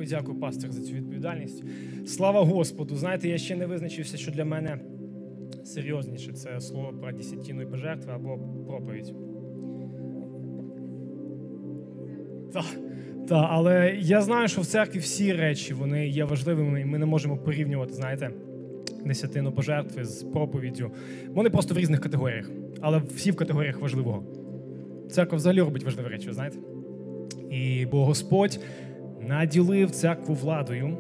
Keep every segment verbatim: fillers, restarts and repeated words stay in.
Дякую, дякую, пастор, за цю відповідальність. Слава Господу. Знаєте, я ще не визначився, що для мене серйозніше це слово про десятину і пожертви або проповідь. Так, та, але я знаю, що в церкві всі речі, вони є важливими, і ми не можемо порівнювати, знаєте, десятину пожертви з проповіддю. Вони просто в різних категоріях, але всі в категоріях важливого. Церква взагалі робить важливі речі, ви знаєте? І бо Господь наділив церкву владою,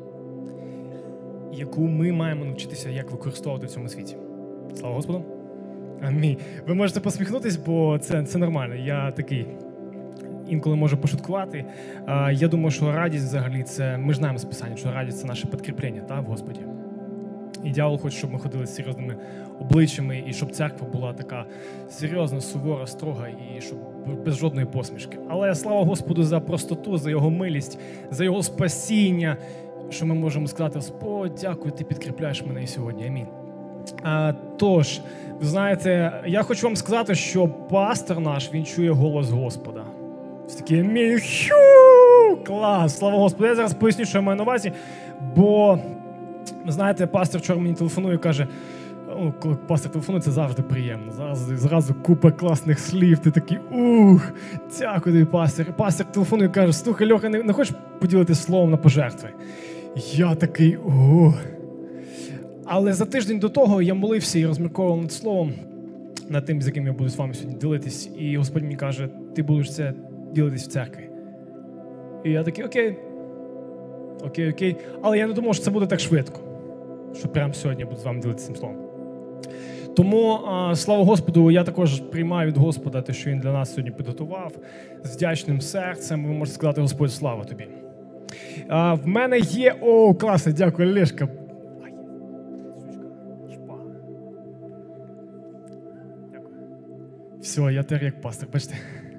яку ми маємо навчитися, як використовувати в цьому світі. Слава Господу! Амінь. Ви можете посміхнутись, бо це, це нормально. Я такий інколи можу пошуткувати. Я думаю, що радість взагалі це, ми ж знаємо з Писання, що радість це наше підкріплення, та, в Господі. І дьявол хоче, щоб ми ходили з серйозними обличчями, і щоб церква була така серйозна, сувора, строга, і щоб без жодної посмішки. Але слава Господу за простоту, за Його милість, за Його спасіння, що ми можемо сказати: Господь, дякую, Ти підкріпляєш мене і сьогодні. Амінь. А, тож, ви знаєте, я хочу вам сказати, що пастор наш, він чує голос Господа. Це такий амінь, хю, клас, слава Господу. Я зараз поясню, що я маю на увазі, бо, знаєте, пастор вчора мені телефонує і каже: о, коли пастор телефонує, це завжди приємно. Зразу, зразу купа класних слів, ти такий: ух, дякую тобі, пастор. І пастор телефонує і каже: слухай, Льоха, не, не хочеш поділитися словом на пожертви? Я такий: о. Але за тиждень до того я молився і розмірковував над словом, над тим, з яким я буду з вами сьогодні ділитись. І Господь мені каже: ти будеш це ділитись в церкві. І я такий: окей, окей, окей. Але я не думав, що це буде так швидко, що прямо сьогодні я буду з вами ділитися цим словом. Тому, а, слава Господу, я також приймаю від Господа те, що Він для нас сьогодні підготував. З вдячним серцем ви можете сказати: Господь, слава тобі. А, в мене є... О, класно, дякую, Лешка. Ай, шпа. Дякую. Все, я тепер як пастор, бачите.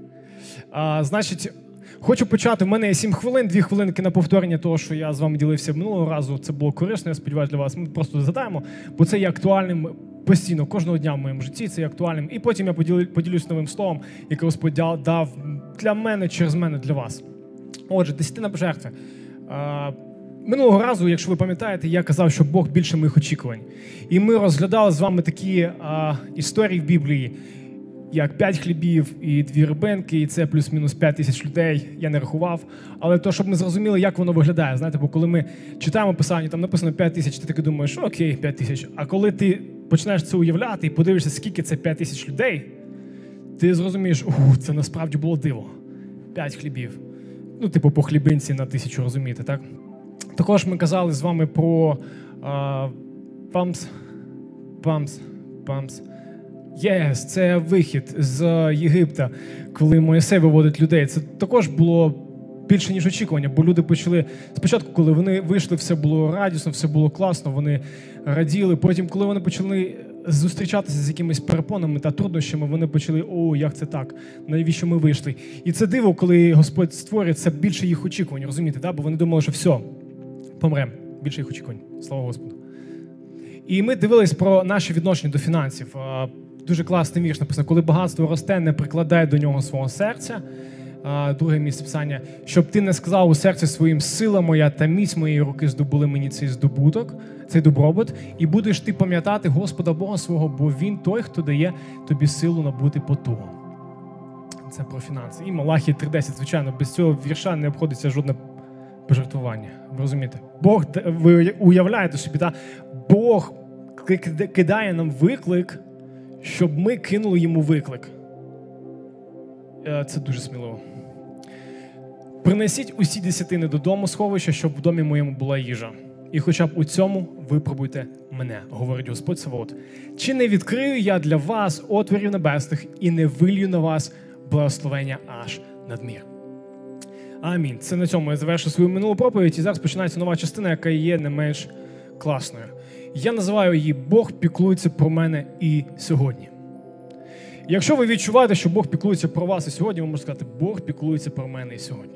А, значить, хочу почати. У мене є сім хвилин, дві хвилинки на повторення того, що я з вами ділився минулого разу. Це було корисно, я сподіваюся, для вас. Ми просто задаємо, бо це є актуальним постійно, кожного дня в моєму житті, це є актуальним. І потім я поділю, поділюсь новим словом, яке Господь дав для мене, через мене, для вас. Отже, десятина пожертви. Минулого разу, якщо ви пам'ятаєте, я казав, що Бог більше моїх очікувань. І ми розглядали з вами такі а, історії в Біблії, як п'ять хлібів і дві рибинки, і це плюс-мінус п'ять тисяч людей, я не рахував. Але то, щоб ми зрозуміли, як воно виглядає. Знаєте, бо коли ми читаємо Писання, там написано п'ять тисяч, ти таки думаєш: окей, п'ять тисяч. А коли ти починаєш це уявляти і подивишся, скільки це п'ять тисяч людей, ти зрозумієш: ух, це насправді було диво. п'ять хлібів. Ну, типу, по хлібинці на тисячу, розумієте, так? Також ми казали з вами про uh, памс, памс, памс. Yes, це вихід з Єгипта, коли Мойсей виводить людей. Це також було більше, ніж очікування, бо люди почали... Спочатку, коли вони вийшли, все було радісно, все було класно, вони раділи. Потім, коли вони почали зустрічатися з якимись перепонами та труднощами, вони почали: о, як це так? Навіщо ми вийшли? І це диво, коли Господь створює, це більше їх очікувань, розумієте, да? Бо вони думали, що все, помремо. Більше їх очікувань. Слава Господу. І ми дивились про наше відношення до фінансів. Дуже класний вірш написано: коли багатство росте, не прикладай до нього свого серця. Друге місце Писання: щоб ти не сказав у серці своїм: сила моя та міць моєї руки здобули мені цей здобуток, цей добробут, і будеш ти пам'ятати Господа Бога свого, бо Він той, хто дає тобі силу набути потугу. Це про фінанси. І Малахії три десять, звичайно, без цього вірша не обходиться жодне пожертвування. Ви розумієте? Бог, ви уявляєте собі, та? Бог кидає нам виклик, щоб ми кинули йому виклик. Це дуже сміливо. Принесіть усі десятини додому сховища, щоб в домі моєму була їжа. І хоча б у цьому випробуйте мене, говорить Господь Саваот. Чи не відкрию я для вас отворів небесних і не вилью на вас благословення аж надмір. Амінь. Це на цьому я завершу свою минулу проповідь, і зараз починається нова частина, яка є не менш класною. Я називаю її «Бог піклується про мене і сьогодні». Якщо ви відчуваєте, що Бог піклується про вас і сьогодні, ви можете сказати: Бог піклується про мене і сьогодні.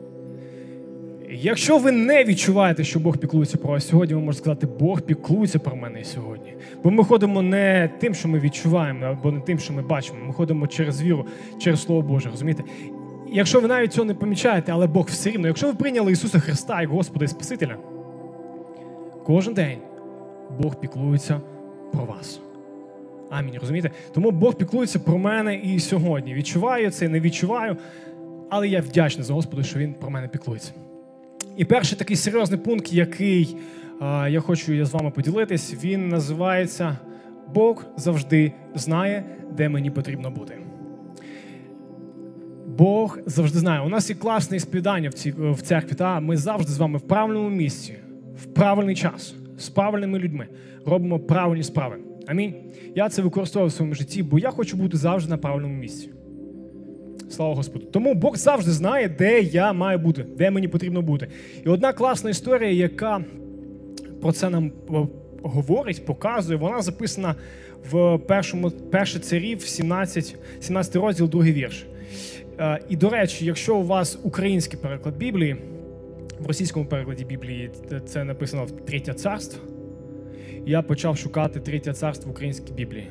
Якщо ви не відчуваєте, що Бог піклується про вас сьогодні, ви можете сказати: Бог піклується про мене і сьогодні. Бо ми ходимо не тим, що ми відчуваємо, або не тим, що ми бачимо. Ми ходимо через віру, через Слово Боже, розумієте? якщо ви навіть цього не помічаєте, але Бог все рівно, якщо ви прийняли Ісуса Христа як Господа і Спасителя, кожен день Бог піклується про вас. Амінь, розумієте? Тому Бог піклується про мене і сьогодні. Відчуваю це, не відчуваю, але я вдячний за Господа, що Він про мене піклується. І перший такий серйозний пункт, який а, я хочу я з вами поділитись, він називається «Бог завжди знає, де мені потрібно бути». Бог завжди знає. У нас є класне сповідання в, цій, в церкві, та ми завжди з вами в правильному місці, в правильний час, з правильними людьми робимо правильні справи. Амінь. Я це використовую в своєму житті, бо я хочу бути завжди на правильному місці. Слава Господу. Тому Бог завжди знає, де я маю бути, де мені потрібно бути. І одна класна історія, яка про це нам говорить, показує, вона записана в першому, перше царів, сімнадцять, сімнадцятий розділ, другий вірш. І, до речі, якщо у вас український переклад Біблії, в російському перекладі Біблії це написано в Третє царство, я почав шукати Третє царство в українській Біблії.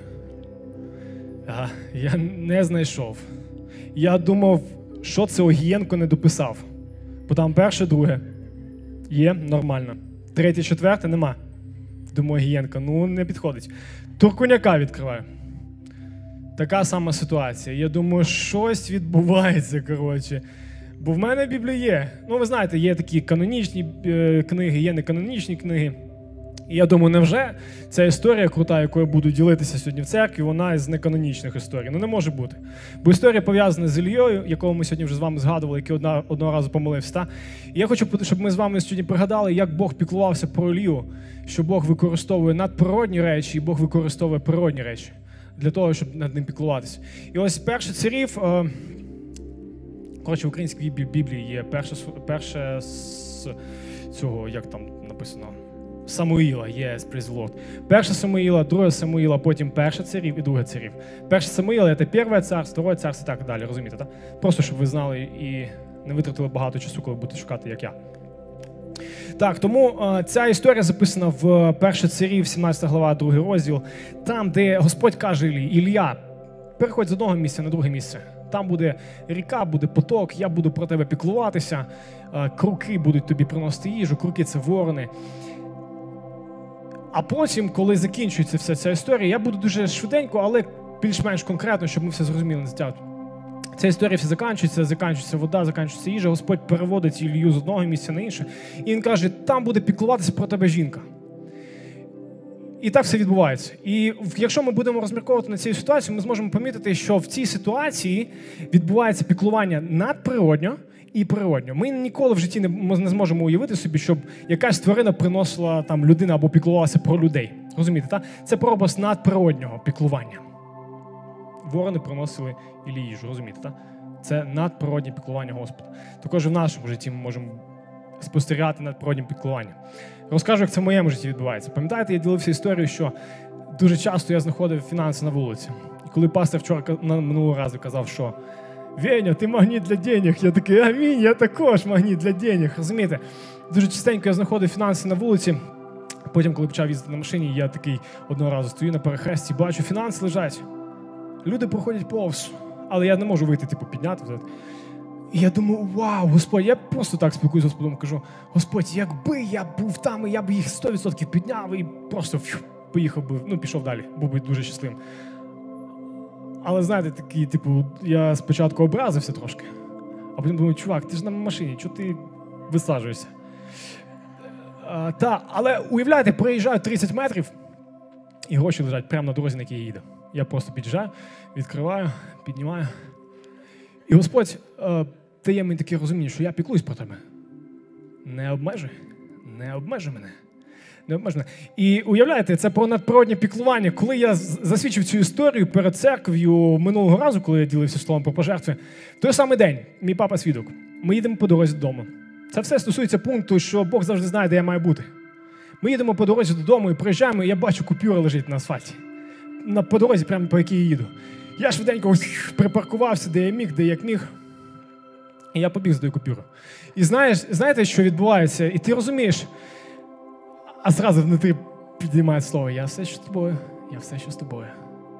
Ага, я не знайшов. Я думав, що це Огієнко не дописав. Бо там перше, друге. Є, нормально. Третє, четверте нема. Думаю, Огієнко, ну не підходить. Туркуняка відкриваю. Така сама ситуація. Я думаю, щось відбувається, коротше. Бо в мене Біблія є. Ну, ви знаєте, є такі канонічні е, книги, є неканонічні книги. І я думаю, невже ця історія крута, яку я буду ділитися сьогодні в церкві, вона із неканонічних історій? Ну, не може бути. Бо історія пов'язана з Ілією, якого ми сьогодні вже з вами згадували, який одна, одного разу помолився. Та? І я хочу, щоб ми з вами сьогодні пригадали, як Бог піклувався про Ілію, що Бог використовує надприродні речі, і Бог використовує природні речі для того, щоб над ним піклуватися. І ось перше царів, е, коротше, в українській Біблії є перше, перше з цього, як там написано, Самуїла, yes, praise the Lord. Перше Самуїла, друге Самуїла, потім перше царів і друге царів. Перше Самуїла – це перше царство, друге царство і так далі, розумієте, так? Просто, щоб ви знали і не витратили багато часу, коли будете шукати, як я. Так, тому е, ця історія записана в перше царів, сімнадцята глава, другий розділ, там, де Господь каже Іллі: Ілля, переходь з одного місця на друге місце. Там буде ріка, буде поток, я буду про тебе піклуватися, е, круки будуть тобі приносити їжу, круки – це ворони. А потім, коли закінчується вся ця історія, я буду дуже швиденько, але більш-менш конкретно, щоб ми все зрозуміли. Ця історія все закінчується, закінчується вода, закінчується їжа, Господь переводить Ілью з одного місця на інше, і він каже: там буде піклуватися про тебе жінка. І так все відбувається. І якщо ми будемо розмірковувати на цій ситуації, ми зможемо помітити, що в цій ситуації відбувається піклування надприродньо і природньо. Ми ніколи в житті не, не зможемо уявити собі, щоб якась тварина приносила там людина або піклувалася про людей. Розумієте, так? Це прообраз надприроднього піклування. Ворони приносили Іллі їжу, розумієте, так? Це надприроднє піклування Господа. Також і в нашому житті ми можемо спостерігати надприроднім піклуванням. Розкажу, як це в моєму житті відбувається. Пам'ятаєте, я ділився історією, що дуже часто я знаходив фінанси на вулиці. І коли пастор вчора на минулого разу казав, що «Веня, ти магніт для денег», я такий: «Амінь, я також магніт для денег». Розумієте? Дуже частенько я знаходив фінанси на вулиці. Потім, коли почав їздити на машині, я такий одного разу стою на перехресті, бачу, фінанси лежать. Люди проходять повз, але я не можу вийти, типу, підняти. І я думаю: вау, Господь, я просто так спілкуюся з Господом, кажу: Господь, якби я був там, я б їх сто відсотків підняв і просто фью, поїхав би, ну, пішов далі, був би дуже щасливим. Але, знаєте, такий, типу, я спочатку образився трошки, а потім думаю: чувак, ти ж на машині, чого ти висаджуєшся? А, та, але уявляєте, проїжджаю тридцять метрів, і гроші лежать прямо на дорозі, на якій я їду. Я просто під'їжджаю, відкриваю, піднімаю. І Господь е, дає мені таке розуміння, що я піклуюсь про тебе. Не обмежуй, не обмежуй мене. Не обмежуй мене. І уявляєте, це про надприроднє піклування. Коли я засвідчив цю історію перед церквою минулого разу, коли я ділився словом про пожертви, в той самий день мій папа свідок. Ми їдемо по дорозі додому. Це все стосується пункту, що Бог завжди знає, де я маю бути. Ми їдемо по дорозі додому і приїжджаємо, і я бачу, купюра лежить на асфальті. На, по дорозі, прямо по якій я їду. Я швиденько припаркувався, де я міг, де як міг. І я побіг з тою купюрою. І знаєш, знаєте, що відбувається? І ти розумієш, а зразу внутрі підіймає слово: я все, що з тобою, я все, що з тобою,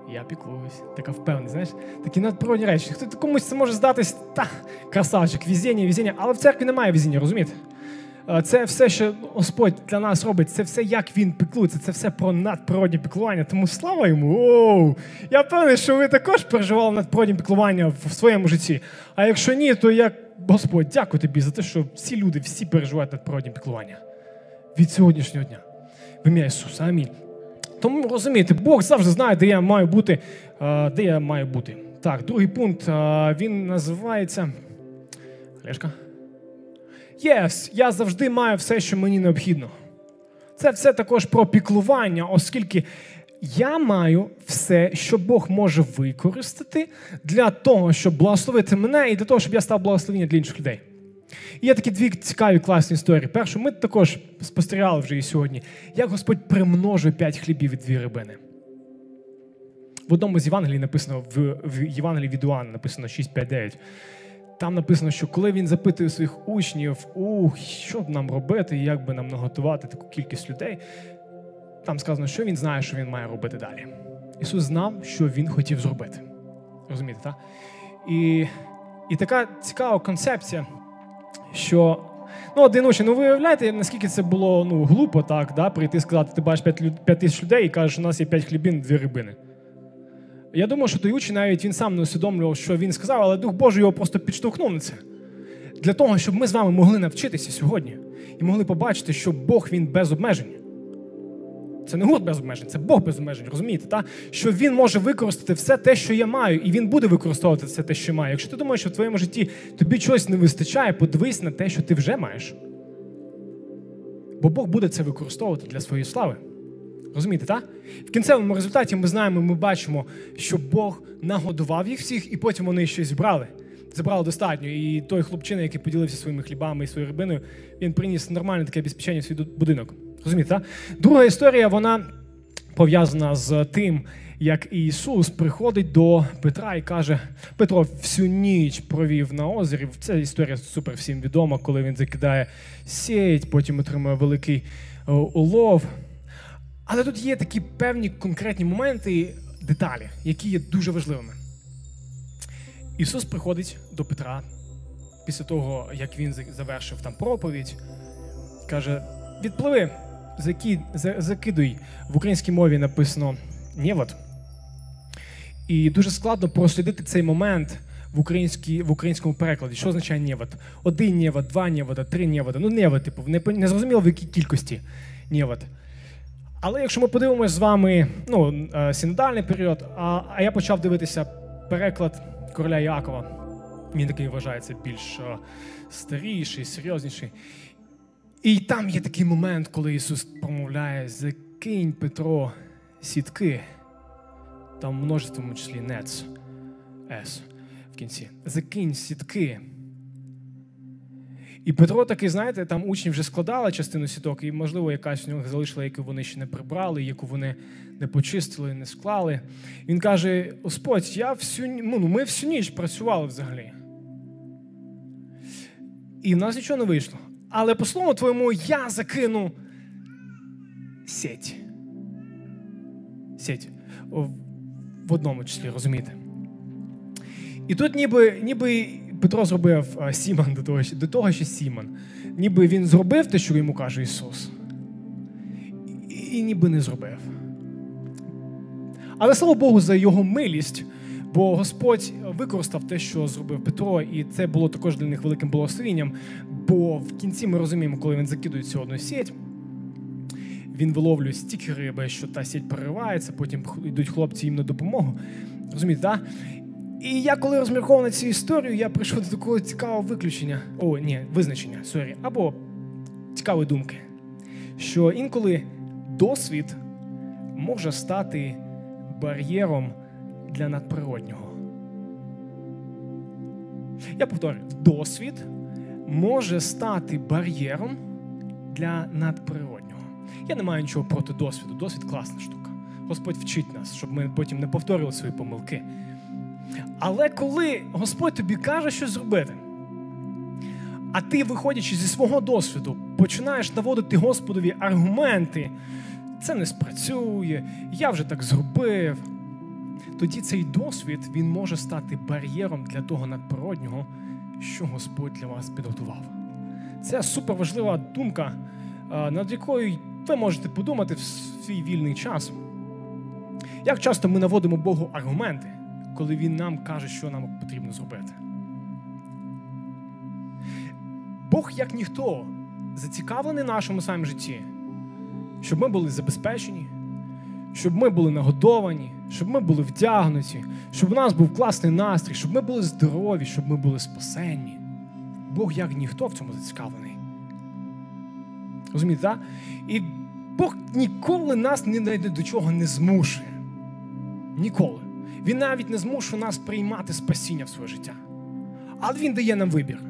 Я піклуюсь. Така впевненість, знаєш, такі надприродні речі. Хто комусь це може здатись, та, красавчик, везіння, везіння, але в церкві немає везіння, розумієте? Це все, що Господь для нас робить, це все, як Він піклується, це все про надприродні піклування. Тому слава Йому! Оу! Я певний, що ви також переживали надприродні піклування в своєму житті. А якщо ні, то я, Господь, дякую тобі за те, що всі люди, всі переживають надприродні піклування. Від сьогоднішнього дня. В ім'я Ісуса. Амінь. Тому, розумієте, Бог завжди знає, де я маю бути. Де я маю бути. Так, другий пункт, він називається... Олешка? Yes, я завжди маю все, що мені необхідно. Це все також про піклування, оскільки я маю все, що Бог може використати для того, щоб благословити мене і для того, щоб я став благословенням для інших людей. І є такі дві цікаві, класні історії. Першу, ми також спостерігали вже і сьогодні, як Господь примножує п'ять хлібів і дві рибини. В одному з Євангелій написано, в, в Євангелії від Іоанна написано шість, п'ять, дев'ять. Там написано, що коли він запитує своїх учнів, ух, що б нам робити, як би нам наготувати таку кількість людей, там сказано, що він знає, що він має робити далі. Ісус знав, що він хотів зробити. Розумієте, так? І, і така цікава концепція, що, ну, один учень, ну, ви уявляєте, наскільки це було, ну, глупо, так, да, прийти і сказати, ти бачиш п'ять тисяч людей і кажеш, у нас є п'ять хлібин, дві рибини. Я думаю, що той учень навіть він сам не усвідомлював, що він сказав, але Дух Божий його просто підштовхнув на це. Для того, щоб ми з вами могли навчитися сьогодні і могли побачити, що Бог, він без обмежень. Це не гурт без обмежень, це Бог без обмежень, розумієте, так? Що він може використати все те, що я маю, і він буде використовувати все те, що маю. Якщо ти думаєш, що в твоєму житті тобі чогось не вистачає, подивись на те, що ти вже маєш. Бо Бог буде це використовувати для своєї слави. Розумієте, так? В кінцевому результаті ми знаємо, ми бачимо, що Бог нагодував їх всіх, і потім вони ще зібрали. Зібрали достатньо. І той хлопчина, який поділився своїми хлібами і своєю рибиною, він приніс нормальне таке обезпечення в свій будинок. Розумієте, так? Друга історія, вона пов'язана з тим, як Ісус приходить до Петра і каже, Петро всю ніч провів на озері. Ця історія супер всім відома, коли він закидає сіть, потім отримує великий улов. Але тут є такі певні конкретні моменти, деталі, які є дуже важливими. Ісус приходить до Петра після того, як він завершив там проповідь, каже, відпливи, закид, закидуй. В українській мові написано «невод». І дуже складно прослідити цей момент в, в українському перекладі. Що означає «невод»? Один невод, два невода, три невода. Ну, невод, типу, не, не зрозуміло, в якій кількості невод. Але якщо ми подивимося з вами, ну, синодальний період, а, а я почав дивитися переклад короля Іакова, він такий вважається більш старіший, серйозніший. І там є такий момент, коли Ісус промовляє, закинь, Петро, сітки, там в множественному числі нец, ес в кінці, закинь сітки. І Петро такий, знаєте, там учні вже складали частину сіток, і, можливо, якась у нього залишила, яку вони ще не прибрали, яку вони не почистили, не склали. Він каже, Господь, я всю, ну, ми всю ніч працювали взагалі. І в нас нічого не вийшло. Але по слову твоєму я закину сеть. Сеть. В одному числі, розумієте? І тут ніби, ніби Петро зробив а, Сімон до того, до того ще Сімон. Ніби він зробив те, що йому каже Ісус. І, і ніби не зробив. Але слава Богу за його милість, бо Господь використав те, що зробив Петро, і це було також для них великим благословенням, бо в кінці ми розуміємо, коли він закидує цю одну сеть, він виловлює стільки риби, що та сеть переривається, потім йдуть хлопці їм на допомогу. Розумієте, так? І я, коли розмірковував на цю історію, я прийшов до такого цікавого виключення, о, ні, визначення, сорі, або цікавої думки, що інколи досвід може стати бар'єром для надприроднього. Я повторюю, досвід може стати бар'єром для надприроднього. Я не маю нічого проти досвіду. Досвід – класна штука. Господь вчить нас, щоб ми потім не повторювали свої помилки. Але коли Господь тобі каже щось зробити, а ти, виходячи зі свого досвіду, починаєш наводити Господові аргументи, це не спрацює, я вже так зробив, тоді цей досвід, він може стати бар'єром для того надприроднього, що Господь для вас підготував. Це суперважлива думка, над якою ви можете подумати в свій вільний час. Як часто ми наводимо Богу аргументи, коли Він нам каже, що нам потрібно зробити? Бог, як ніхто, зацікавлений в нашому самому житті, щоб ми були забезпечені, щоб ми були нагодовані, щоб ми були вдягнуті, щоб у нас був класний настрій, щоб ми були здорові, щоб ми були спасенні. Бог, як ніхто, в цьому зацікавлений. Розумієте, так? І Бог ніколи нас ні до чого не змушує. Ніколи. Він навіть не змушує нас приймати спасіння в своє життя. Але Він дає нам вибір.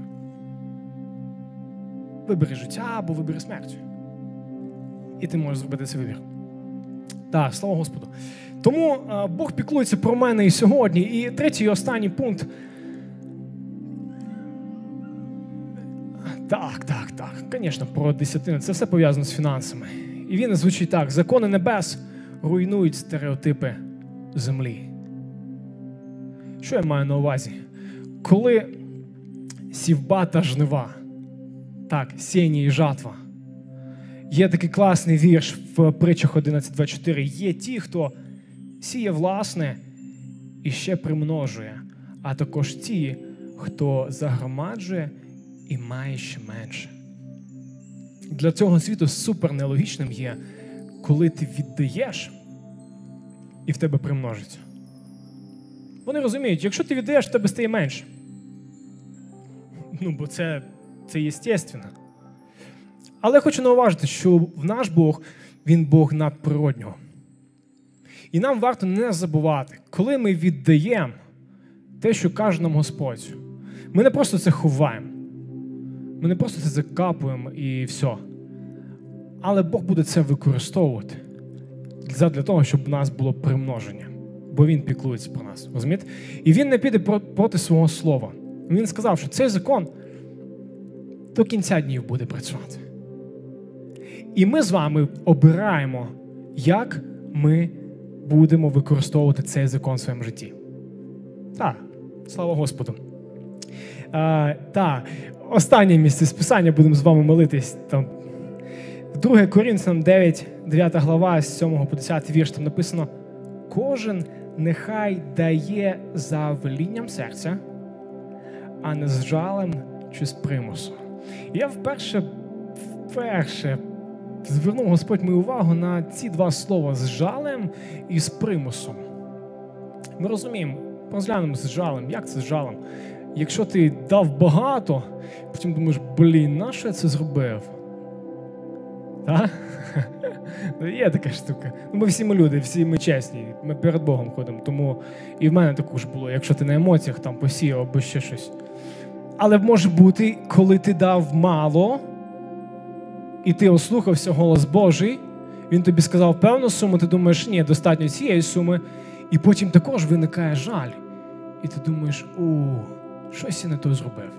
Вибери життя або вибери смерть. І ти можеш зробити цей вибір. Так, слава Господу. Тому а, Бог піклується про мене і сьогодні. І третій і останній пункт. Так, так, так. Звісно, про десятину. Це все пов'язано з фінансами. І він звучить так. Закони небес руйнують стереотипи землі. Що я маю на увазі? Коли сівба та жнива, так, сіяння і жатва. Є такий класний вірш в притчах одинадцять двадцять чотири. Є ті, хто сіє власне і ще примножує, а також ті, хто загромаджує і має ще менше. Для цього світу супер нелогічним є, коли ти віддаєш і в тебе примножиться. Вони розуміють, якщо ти віддаєш, в тебе стає менше. Ну, бо це, це єстественно. Але я хочу науважити, що в наш Бог, Він Бог надприроднього. І нам варто не забувати, коли ми віддаємо те, що каже нам Господь, ми не просто це ховаємо, ми не просто це закапуємо і все. Але Бог буде це використовувати для того, щоб у нас було примноження. Бо Він піклується про нас, розумієте? І Він не піде проти свого слова. Він сказав, що цей закон до кінця днів буде працювати. І ми з вами обираємо, як ми будемо використовувати цей закон в своєму житті. Так, слава Господу. А, так, останнє місце з Писання, будемо з вами молитись. Там, друге Коринфянам дев'ять, дев'ята глава, з сьомого по десятий вірш, там написано: «Кожен нехай дає за велінням серця, а не з жалем чи з примусу». Я вперше, вперше звернув Господь мою увагу на ці два слова: з жалем і з примусом. Ми розуміємо, розглянемо з жалем. Як це з жалем? Якщо ти дав багато, потім думаєш, блін, на що я це зробив? Так? Є така штука. Ми всі ми люди, всі ми чесні, ми перед Богом ходимо. Тому і в мене також було, якщо ти на емоціях там посіяв або ще щось. Але може бути, коли ти дав мало, і ти ослухався голос Божий, Він тобі сказав певну суму, ти думаєш, ні, достатньо цієї суми, і потім також виникає жаль. І ти думаєш, о, щось я не то зробив.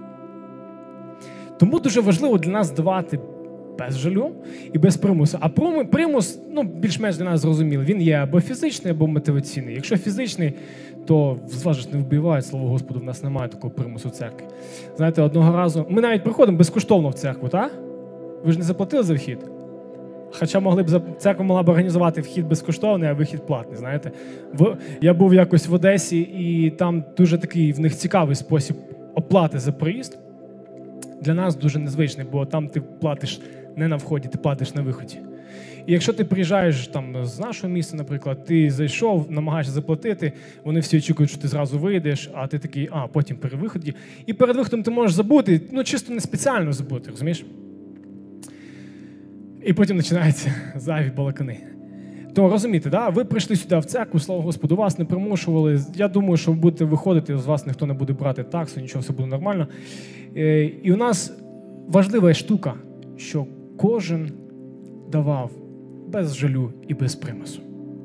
Тому дуже важливо для нас давати без жалю і без примусу. А примус, ну, більш-менш для нас зрозуміло, він є або фізичний, або мотиваційний. Якщо фізичний, то з вас ж не вбивають, слава Господу, в нас немає такого примусу в церкві. Знаєте, одного разу, ми навіть приходимо безкоштовно в церкву, так? Ви ж не заплатили за вхід? Хоча могли б, церква могла б організувати вхід безкоштовний, а вихід платний, знаєте. Я був якось в Одесі, і там дуже такий в них цікавий спосіб оплати за проїзд. Для нас дуже незвичний, бо там ти платиш не на вході, ти платиш на виході. І якщо ти приїжджаєш там з нашого міста, наприклад, ти зайшов, намагаєшся заплатити, вони всі очікують, що ти зразу вийдеш, а ти такий, а, потім при виході. І перед виходом ти можеш забути, ну чисто не спеціально забути, розумієш? І потім починаються зайві балакани. Тому розумієте, да? Ви прийшли сюди в церкву, слава Господу, вас не примушували. Я думаю, що ви будете виходити, з вас ніхто не буде брати таксу, нічого, все буде нормально. І у нас важлива штука, що кожен давав без жалю і без примусу.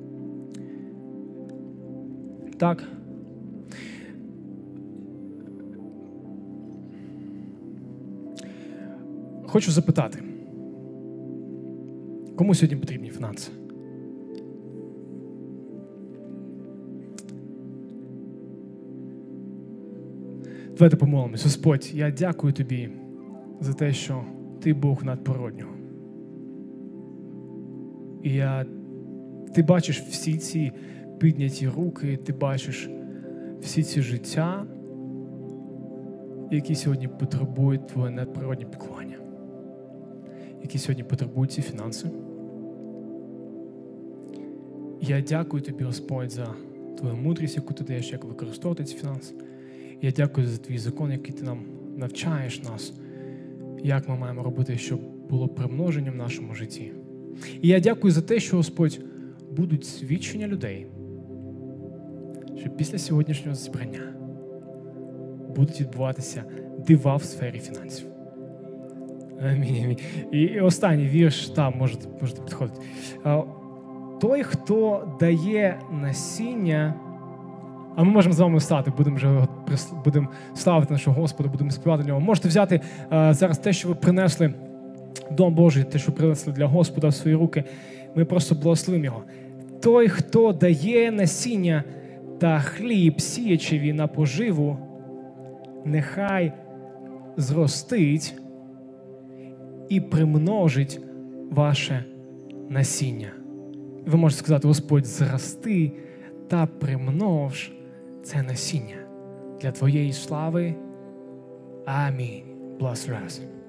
Так. Хочу запитати, кому сьогодні потрібні фінанси? Давайте помолимось. Господь, я дякую Тобі за те, що Ти Бог надприроднього. І я, Ти бачиш всі ці підняті руки, Ти бачиш всі ці життя, які сьогодні потребують Твоє надприродне піклування, які сьогодні потребують ці фінанси. Я дякую Тобі, Господь, за Твою мудрість, яку Ти даєш, як використовувати ці фінанси. Я дякую за Твій закон, який Ти нам навчаєш нас, як ми маємо робити, щоб було примноження в нашому житті. І я дякую за те, що, Господь, будуть свідчення людей, що після сьогоднішнього зібрання будуть відбуватися дива в сфері фінансів. Амінь, амінь. І, і останній вірш, там можете, можете підходити. Той, хто дає насіння, а ми можемо з вами стати, будемо вже будемо славити нашого Господа, будемо співати до нього. Можете взяти а, зараз те, що ви принесли в Дом Божий, те, що принесли для Господа в свої руки. Ми просто благословимо його. Той, хто дає насіння та хліб сіячеві на поживу, нехай зростить і примножить ваше насіння. Ви можете сказати: Господь, зрости та примнож це насіння для Твоєї слави. Амінь. Благословляйся.